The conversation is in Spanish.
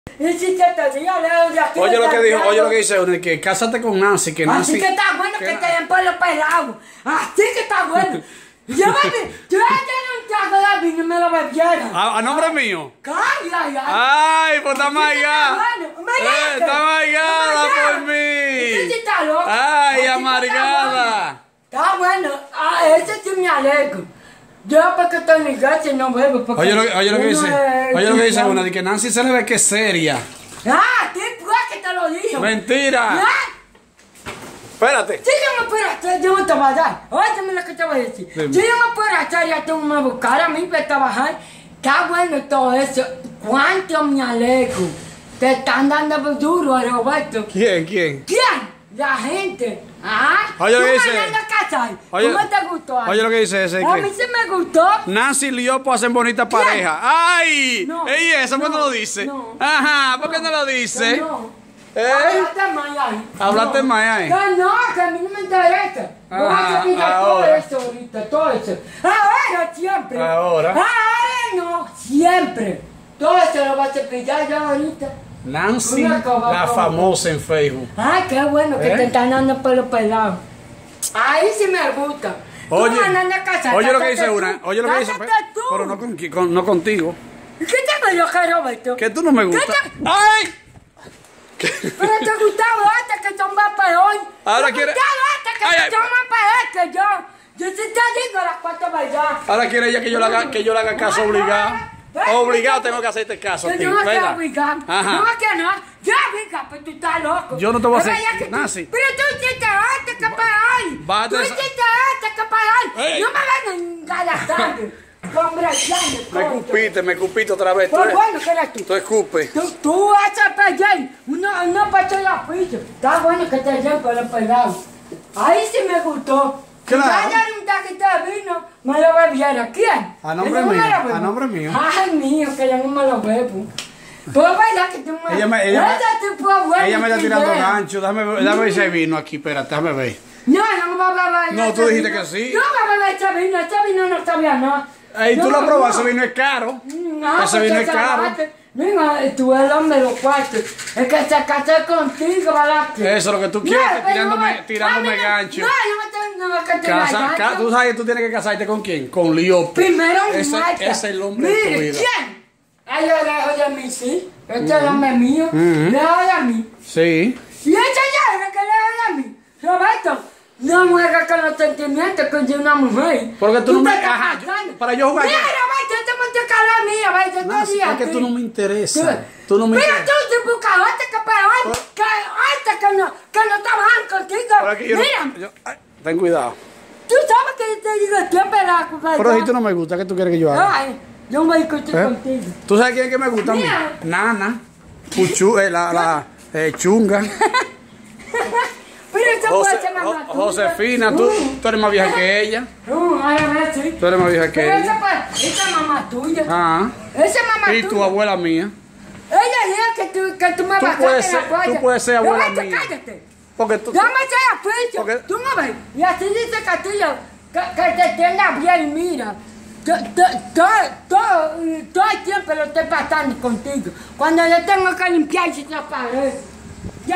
Y si te digo, Leo, de aquí. Oye lo que dijo, oye lo que dice uno, que cásate con Nancy, que Nancy. Así que está bueno que te den pelo pelado. Así que está bueno. Yo ya tenía un trago de vino y me lo bebieron. ¿A nombre mío? Calla. Ay, pues está amargada. Está amargada por mí. Este está loco. Ay, amargada. Está bueno. Ese sí me alegro. Yo porque estoy en la iglesia y no bebo. Oye lo que dice una, de que Nancy se le ve que es seria. ¿Qué fue que te lo dijo? Mentira. Espérate. Si yo me puedo hacer, yo no te voy a dar. Óyeme lo que te voy a decir. Dime. Si yo me puedo hacer, ya tú me buscar a mí para trabajar. Está bueno todo eso. ¿Cuánto me alegro? Te están dando duro, Roberto. ¿Quién? ¿Quién? La gente. Oye lo que dice. ¿Cómo te gustó? Oye lo que dice ese. A mí sí me gustó. Nancy y Liopo hacen bonita pareja. ¡Ay! No, ¿Y eso por qué no lo dice? no, Ajá, ¿por qué no lo dice? No. Hablaste más ahí. No, que a mí no me interesa. Voy a explicar todo eso ahorita, todo eso. Ahora, siempre. Ahora no, siempre. Todo eso lo vas a explicar yo ahorita. Nancy, la famosa en Facebook. Qué bueno que te están dando pelo pelado. Ahí sí me gusta. Oye lo que dice una. Oye lo que dice. Pero no contigo. ¿Qué te me que Roberto? Que tú no me gustas. ¡Ay! Pero te gustaba antes que son más peor. Ahora quiere. Antes que son más peor que yo. Yo sí te digo las cuatro verdades. Ahora quiere ella que yo le haga caso obligado. Obligado tengo que hacerte caso a ti. Yo no quiero obligar. Ajá. No que no. Yo obliga, pero tú estás loco. Yo no te voy a hacer. Nancy. Pero tú hiciste antes que para hoy. Tú hiciste antes que para hoy. No me vengan a engalatando. Me cupiste otra vez. Pues bueno, ¿qué eres tú? Tú escupes. Tú vas a perder. No pasó la ficha. Está bueno que te lleven por el pelado. Ahí sí me gustó. Claro. Si ya un taquito de vino, me lo bebiera. ¿Quién? A nombre mío. A nombre mío. Ay, mío, que yo no me lo bebo. Pues vaya que tú me... Ella me está tirando gancho. Déjame ver ese vino aquí. Espérate, déjame ver. No me va a beber. No, tú dijiste que sí. No me va a beber ese vino no sabía nada. Ey, tú lo probaste, ese vino es caro. No, ese vino es caro. Mira, tú eres el hombre de los cuartos. Es que se casó contigo, ¿verdad? Eso es lo que tú quieres, tirándome gancho. No, yo no tengo que tirar gancho. Tú sabes que tú tienes que casarte con quién? Con Liopo. Primero ese es el hombre de tu vida. ¿Quién? Ella lejos de mí, sí. Este es el hombre mío. Lejos de mí. Sí. Y ella ya era que lejos de mí. Roberto, no juegas con los sentimientos de una mujer. Porque tú no me... Ajá, para yo jugar... Mira, Roberto, este monte calor mío, Roberto, es que tú no me interesas. Tú no me Pero interesas. tú te buscaste que para hoy, que no trabajan contigo. Mira. Ten cuidado. Tú sabes que yo te digo siempre la cosa. Pero si tú no me gusta, ¿qué tú quieres que yo haga? Ay, yo me discutir contigo. ¿Tú sabes quién es que me gusta a mí? Nana. Puchu, Chunga. Pero eso puede ser mamá tuya. Josefina, tú eres más vieja que ella. Sí. Tú eres más vieja que ella. Esa es mamá tuya. Esa mamá tuya. Y tu abuela mía. Ella dijo que tú me vas a hacer la polla. Tú puedes ser abuela mía. Cállate. Porque tú... Yo me sé a pecho. Tú no ves. Y así dice Castillo que te tenga bien, mira. Todo el tiempo lo estoy pasando contigo. Cuando yo tengo que limpiar esa pared.